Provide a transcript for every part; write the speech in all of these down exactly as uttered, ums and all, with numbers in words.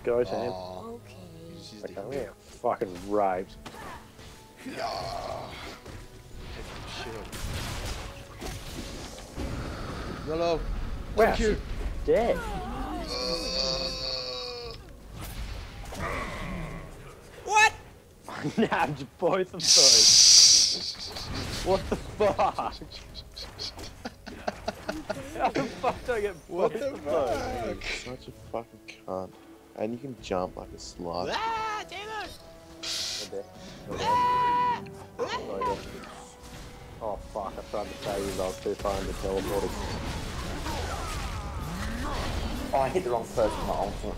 Go, Sam. Oh, Okay, I'm getting fucking raped. yeah. Shit. Yellow. Wow, Thank you. she's dead. What? I nabbed both of those. What the fuck? How the fuck do I get What both the of those? fuck? Such a fucking cunt. And you can jump like a slug. Ah, damn it! Oh fuck, I tried to save you, but I was too far into teleporting. Oh, I hit the wrong person with my ultimate.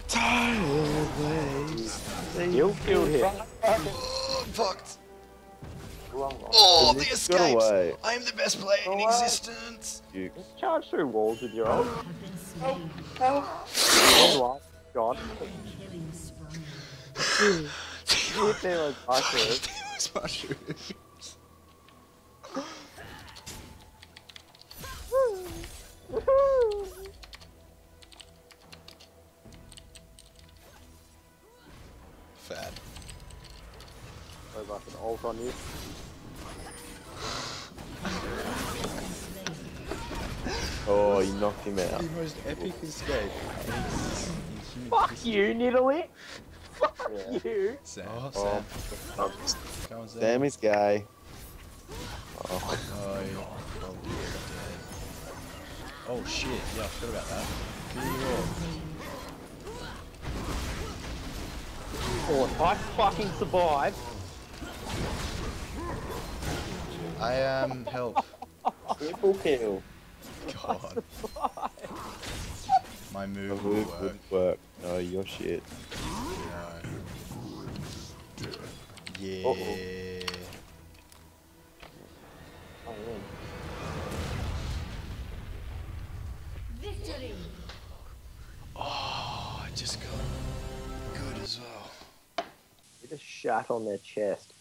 You killed him. Oh, fucked. Wrong one. Oh, the Got escapes! away. I am the best player in away. existence! You. Charge through walls with your ult. Help! Help! Oh, God. You hit me like mushrooms. Those mushrooms. Fad. There's like an ult on you. Oh, you knocked him out. The most epic escape. Fuck you, Nidalee! Fuck Yeah. you! Sam. Oh, Sam. Come on, Sam. Sam is gay. Oh, Oh, yeah. Oh, oh shit, yeah, I forgot about that. Oh, if I fucking survive. I am um, help. Triple kill. God. My the move move will work. wouldn't work. No, you're shit. No. Yeah. Uh-oh. Oh, yeah. Victory! Oh, I just got good as well. You just shat on their chest.